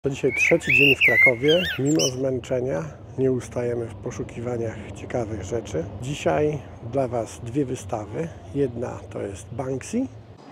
To dzisiaj trzeci dzień w Krakowie. Mimo zmęczenia nie ustajemy w poszukiwaniach ciekawych rzeczy. Dzisiaj dla Was dwie wystawy. Jedna to jest Banksy.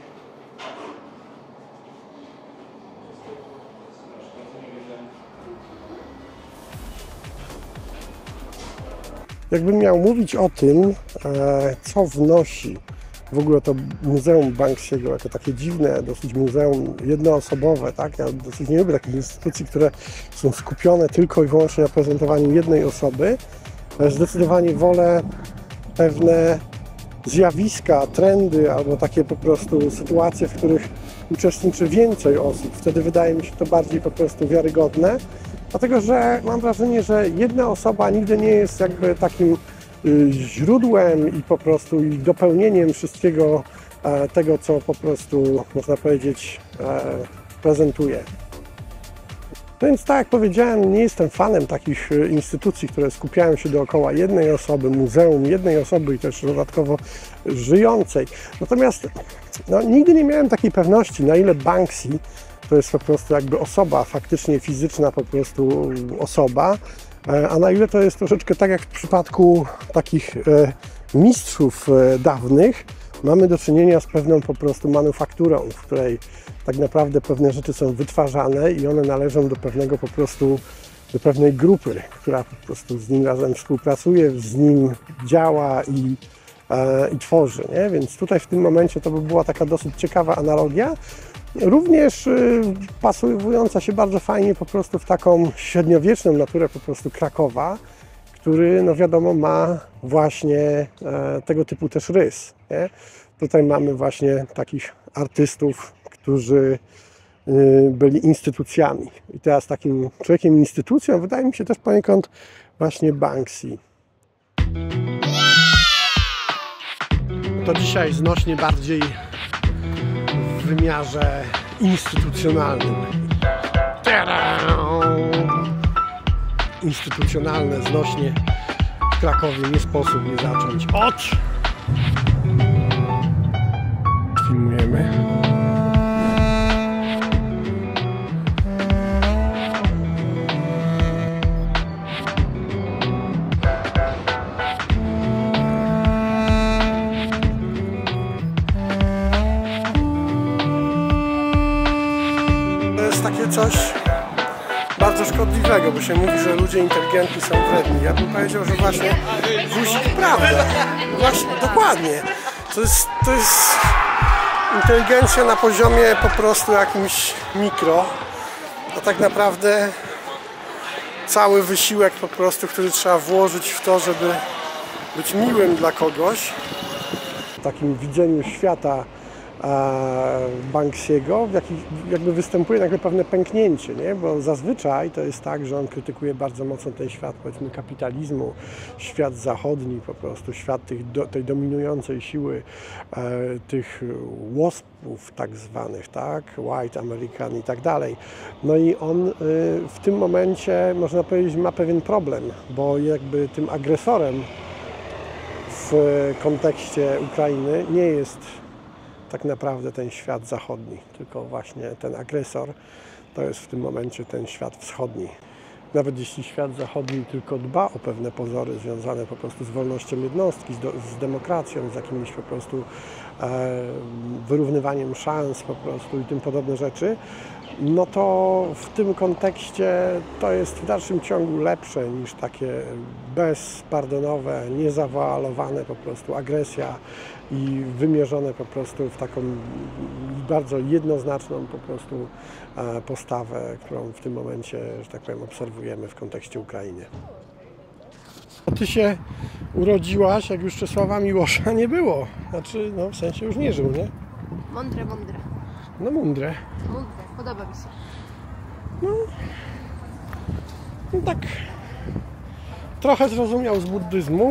Jakbym miał mówić o tym, co wnosi w ogóle to Muzeum Banksy'ego, jako takie dziwne, dosyć muzeum jednoosobowe, tak? Ja dosyć nie lubię takich instytucji, które są skupione tylko i wyłącznie na prezentowaniu jednej osoby. Zdecydowanie wolę pewne zjawiska, trendy albo takie po prostu sytuacje, w których uczestniczy więcej osób. Wtedy wydaje mi się to bardziej po prostu wiarygodne, dlatego że mam wrażenie, że jedna osoba nigdy nie jest jakby takim źródłem i po prostu i dopełnieniem wszystkiego tego, co po prostu, można powiedzieć, prezentuje. No więc tak jak powiedziałem, nie jestem fanem takich instytucji, które skupiają się dookoła jednej osoby, muzeum jednej osoby i też dodatkowo żyjącej. Natomiast nigdy nie miałem takiej pewności, na ile Banksy to jest po prostu jakby osoba, faktycznie fizyczna po prostu osoba, a na ile to jest troszeczkę tak jak w przypadku takich mistrzów dawnych, mamy do czynienia z pewną po prostu manufakturą, w której tak naprawdę pewne rzeczy są wytwarzane i one należą do pewnego po prostu, do pewnej grupy, która po prostu z nim razem współpracuje, z nim działa i tworzy, nie? Więc tutaj w tym momencie to by była taka dosyć ciekawa analogia. Również pasująca się bardzo fajnie po prostu w taką średniowieczną naturę po prostu Krakowa, który no wiadomo ma właśnie tego typu też rys, nie? Tutaj mamy właśnie takich artystów, którzy byli instytucjami. I teraz takim człowiekiem instytucją wydaje mi się też poniekąd właśnie Banksy. To dzisiaj znośnie bardziej w wymiarze instytucjonalnym. Instytucjonalne znośnie w Krakowie nie sposób nie zacząć od... Filmujemy. To jest takie coś bardzo szkodliwego, bo się mówi, że ludzie inteligentni są wredni. Ja bym powiedział, że właśnie guzik prawda. Właśnie, dokładnie. To jest inteligencja na poziomie po prostu jakimś mikro, a tak naprawdę cały wysiłek po prostu, który trzeba włożyć w to, żeby być miłym dla kogoś. W takim widzeniu świata Banksy'ego jakby występuje nagle pewne pęknięcie, nie? Bo zazwyczaj to jest tak, że on krytykuje bardzo mocno ten świat, powiedzmy, kapitalizmu, świat zachodni po prostu, świat tej dominującej siły, tych łospów tak zwanych, tak? White American i tak dalej. No i on w tym momencie, można powiedzieć, ma pewien problem, bo jakby tym agresorem w kontekście Ukrainy nie jest tak naprawdę ten świat zachodni, tylko właśnie ten agresor to jest w tym momencie ten świat wschodni. Nawet jeśli świat zachodni tylko dba o pewne pozory związane po prostu z wolnością jednostki, z demokracją, z jakimś po prostu wyrównywaniem szans po prostu i tym podobne rzeczy, no to w tym kontekście to jest w dalszym ciągu lepsze niż takie bezpardonowe, niezawoalowane po prostu agresja i wymierzone po prostu w taką bardzo jednoznaczną po prostu postawę, którą w tym momencie, że tak powiem, obserwujemy w kontekście Ukrainy. Ty się urodziłaś, jak już Czesława Miłosza nie było. Znaczy, no w sensie już nie żył, nie? Mądre. No mądre. Mądre, podoba mi się. No tak trochę zrozumiał z buddyzmu,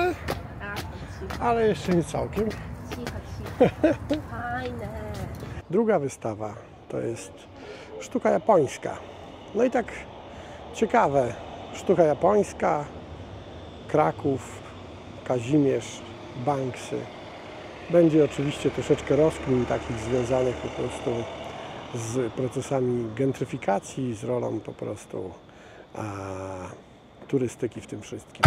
ale jeszcze nie całkiem. Cicho. Fajne. Druga wystawa to jest sztuka japońska. No i tak ciekawe, sztuka japońska, Kraków, Kazimierz, Banksy. Będzie oczywiście troszeczkę rozkmin takich związanych po prostu z procesami gentryfikacji, z rolą po prostu turystyki w tym wszystkim.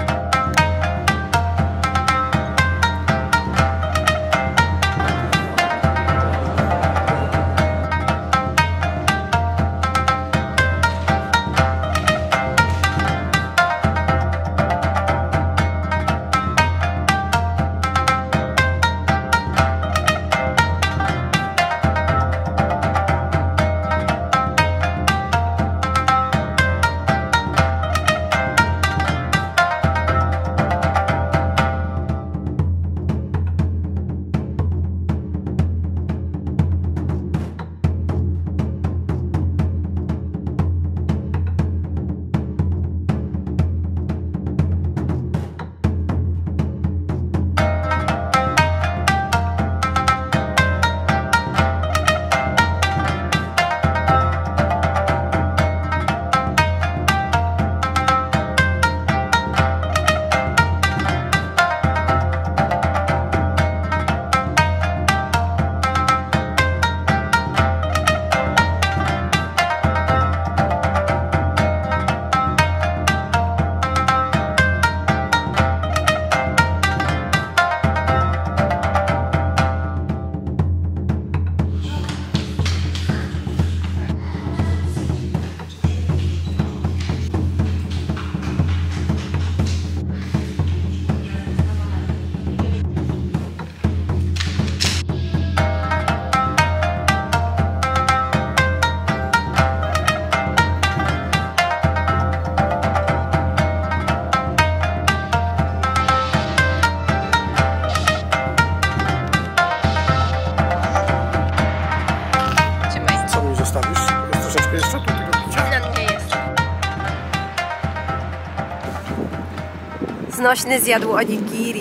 Znośny zjadł onigiri.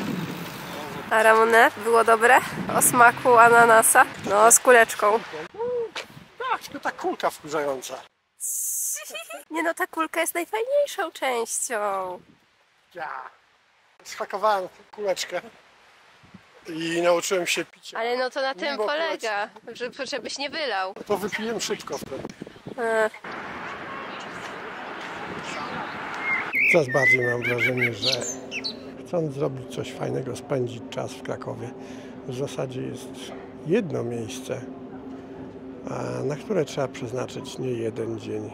A Ramone? Było dobre? O smaku ananasa? No, z kuleczką. Tak, tylko ta kulka wkurzająca. Nie no, ta kulka jest najfajniejszą częścią. Ja schakowałem kuleczkę i nauczyłem się picia. Ale no to na tym polega, żebyś nie wylał. To wypiłem szybko wtedy. Coraz bardziej mam wrażenie, że chcąc zrobić coś fajnego, spędzić czas w Krakowie, w zasadzie jest jedno miejsce, na które trzeba przeznaczyć nie jeden dzień.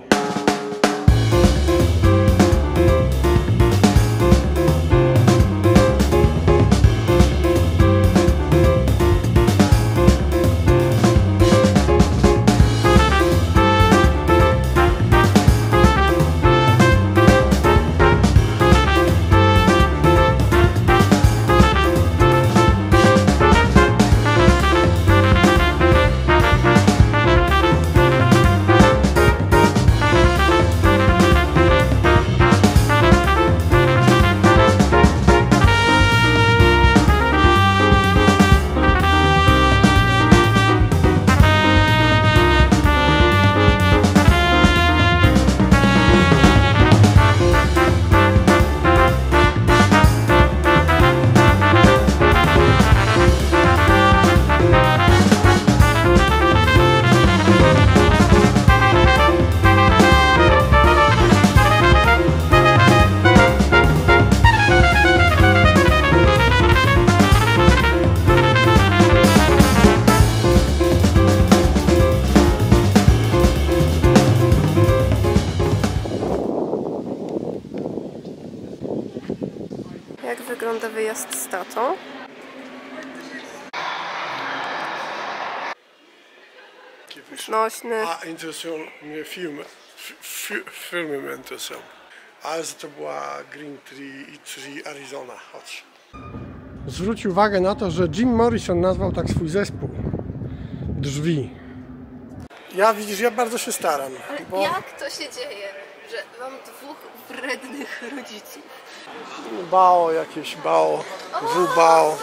Jak wygląda wyjazd z tatą? Nośny. A interesują mnie filmy mnie interesują. Ale to była Green Tree Arizona. Chodź. Zwróć uwagę na to, że Jim Morrison nazwał tak swój zespół. Drzwi. Ja bardzo się staram. Ale jak to się dzieje, że mam dwóch wrednych rodziców? Bao jakieś, bao.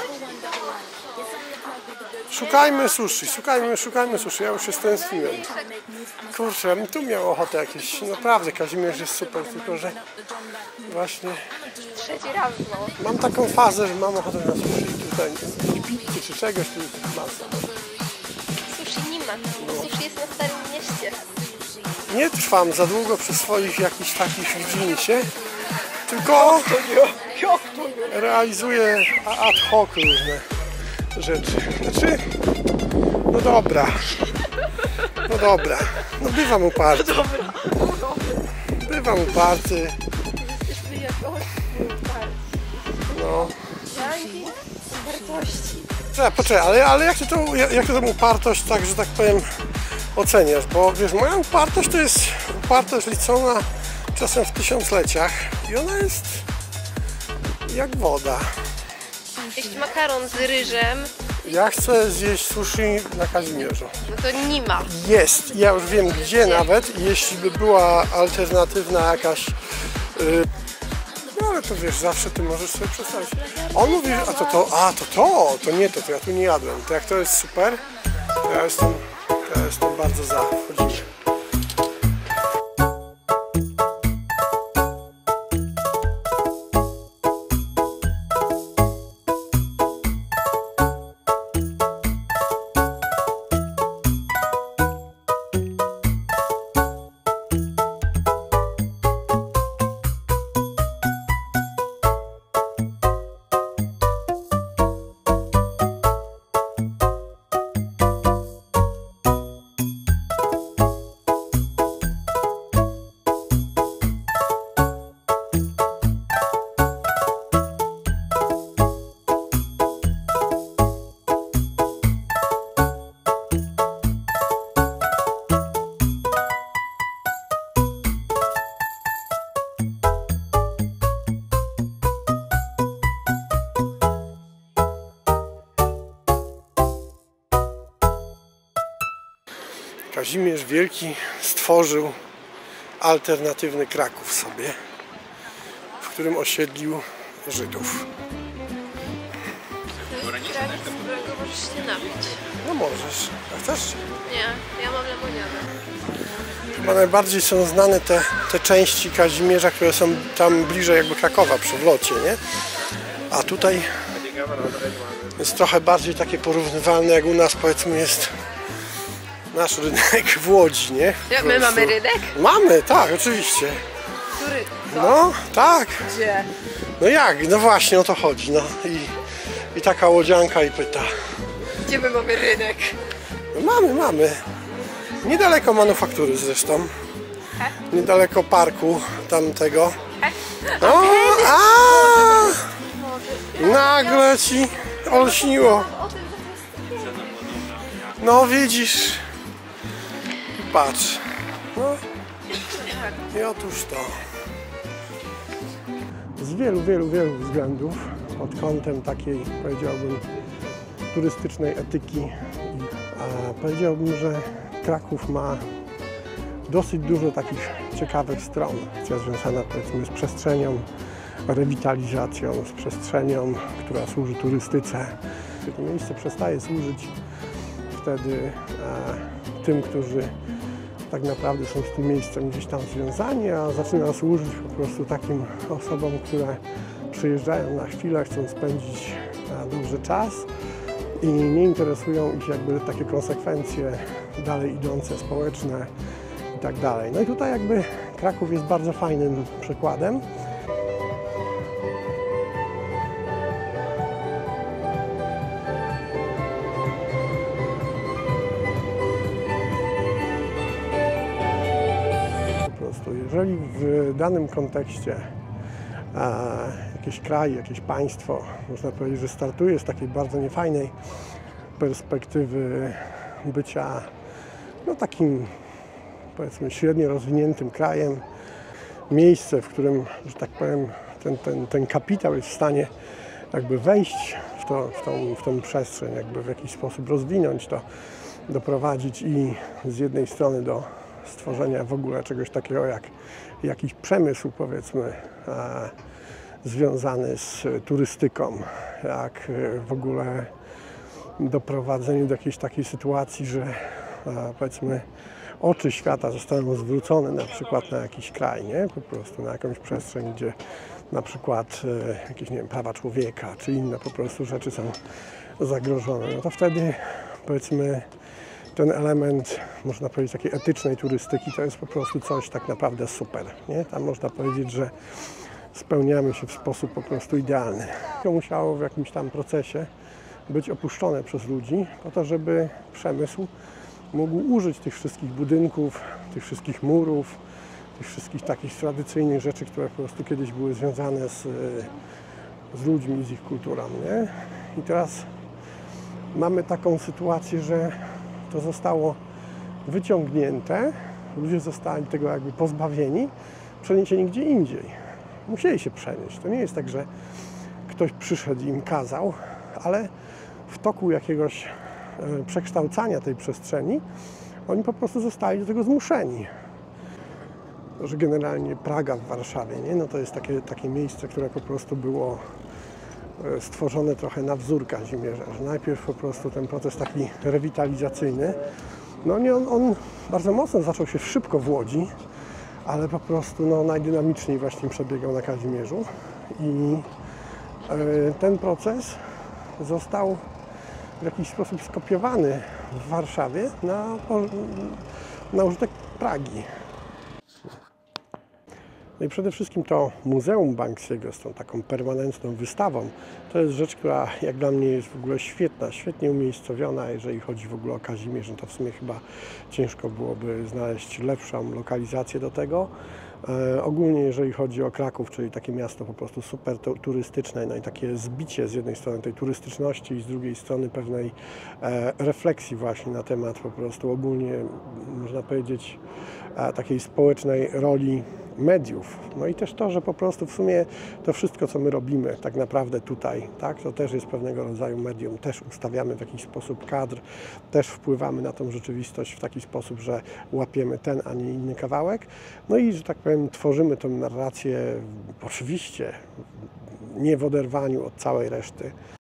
Szukajmy sushi, szukajmy sushi, ja już się stęskniłem. Kurczę, bym tu miał ochotę jakieś, naprawdę Kazimierz jest super, tylko że właśnie Trzeci raz, no. mam taką fazę, że mam ochotę na sushi tutaj, pizzy czy czegoś, tu jest masa. Sushi nie ma. Pana. Sushi jest na Starym Mieście. Nie trwam za długo przy swoich jakichś takich widzimisię, tylko realizuję ad hoc różne rzeczy. Znaczy, no dobra, no bywam uparty. Bywam uparty. No. Poczekaj, ale jak ty tą upartość, tak, że tak powiem, oceniasz? Bo wiesz, moja upartość to jest upartość liczona czasem w tysiącleciach i ona jest jak woda. Jeść makaron z ryżem, Ja chcę zjeść sushi na Kazimierzu. no to nie ma. Jest, ja już wiem gdzie nawet, jeśli by była alternatywna jakaś... No ale to wiesz, zawsze ty możesz sobie przedstawić. On mówi, to nie to ja tu nie jadłem. To jak to jest super, to ja jestem bardzo za. Wchodzimy. Kazimierz Wielki stworzył alternatywny Kraków sobie, w którym osiedlił Żydów. To jest Kraków, z którego możesz się napić. No możesz. A chcesz? Nie, ja mam lemoniadę. Chyba najbardziej są znane te części Kazimierza, które są tam bliżej jakby Krakowa przy wlocie, nie? A tutaj jest trochę bardziej takie porównywalne, jak u nas powiedzmy jest nasz rynek w Łodzi, nie? My mamy rynek? Mamy, tak, oczywiście. Który? No, tak. Gdzie? No jak? No właśnie o to chodzi. No i taka łodzianka i pyta. Gdzie my mamy rynek? No mamy. Niedaleko manufaktury zresztą. Niedaleko parku tamtego. No, nagle ci olśniło. No widzisz. I patrz. No. I otóż to. Z wielu względów, pod kątem takiej, powiedziałbym, turystycznej etyki, powiedziałbym, że Kraków ma dosyć dużo takich ciekawych stron, związana powiedzmy z przestrzenią, rewitalizacją, z przestrzenią, która służy turystyce. To miejsce przestaje służyć wtedy tym, którzy tak naprawdę są z tym miejscem gdzieś tam związani, a zaczyna służyć po prostu takim osobom, które przyjeżdżają na chwilę, chcą spędzić dłuży czas i nie interesują ich jakby takie konsekwencje dalej idące, społeczne i tak dalej. No i tutaj jakby Kraków jest bardzo fajnym przykładem. Jeżeli w danym kontekście jakiś kraj, jakieś państwo, można powiedzieć, że startuje z takiej bardzo niefajnej perspektywy bycia no, takim, powiedzmy, średnio rozwiniętym krajem, miejsce, w którym, że tak powiem, ten kapitał jest w stanie jakby wejść w tą przestrzeń, jakby w jakiś sposób rozwinąć to, doprowadzić i z jednej strony do stworzenia w ogóle czegoś takiego jak jakiś przemysł, powiedzmy, związany z turystyką, jak w ogóle doprowadzenie do jakiejś takiej sytuacji, że powiedzmy oczy świata zostaną zwrócone na przykład na jakiś kraj, nie? Po prostu na jakąś przestrzeń, gdzie na przykład jakieś, nie wiem, prawa człowieka czy inne po prostu rzeczy są zagrożone. No to wtedy, powiedzmy, ten element, można powiedzieć, takiej etycznej turystyki to jest po prostu coś tak naprawdę super, nie? Tam można powiedzieć, że spełniamy się w sposób po prostu idealny. To musiało w jakimś tam procesie być opuszczone przez ludzi po to, żeby przemysł mógł użyć tych wszystkich budynków, tych wszystkich murów, tych wszystkich takich tradycyjnych rzeczy, które po prostu kiedyś były związane z ludźmi, z ich kulturą, nie? I teraz mamy taką sytuację, że to zostało wyciągnięte, ludzie zostali tego jakby pozbawieni, przeniesieni gdzie indziej. Musieli się przenieść. To nie jest tak, że ktoś przyszedł i im kazał, ale w toku jakiegoś przekształcania tej przestrzeni oni po prostu zostali do tego zmuszeni. Że generalnie Praga w Warszawie, nie? No to jest takie miejsce, które po prostu było stworzone trochę na wzór Kazimierza, że najpierw po prostu ten proces taki rewitalizacyjny, no on bardzo mocno zaczął się szybko w Łodzi, ale po prostu najdynamiczniej właśnie przebiegał na Kazimierzu i ten proces został w jakiś sposób skopiowany w Warszawie na użytek Pragi. No i przede wszystkim to Muzeum Banksiego z tą taką permanentną wystawą, to jest rzecz, która jak dla mnie jest w ogóle świetna, świetnie umiejscowiona, jeżeli chodzi w ogóle o Kazimierz, no to w sumie chyba ciężko byłoby znaleźć lepszą lokalizację do tego. Ogólnie jeżeli chodzi o Kraków, czyli takie miasto po prostu super turystyczne, no i takie zbicie z jednej strony tej turystyczności i z drugiej strony pewnej refleksji właśnie na temat po prostu ogólnie, można powiedzieć, takiej społecznej roli mediów. No i też to, że po prostu w sumie to wszystko, co my robimy tak naprawdę tutaj, tak, to też jest pewnego rodzaju medium, też ustawiamy w jakiś sposób kadr, też wpływamy na tą rzeczywistość w taki sposób, że łapiemy ten, a nie inny kawałek. No i, że tak powiem, tworzymy tę narrację oczywiście nie w oderwaniu od całej reszty.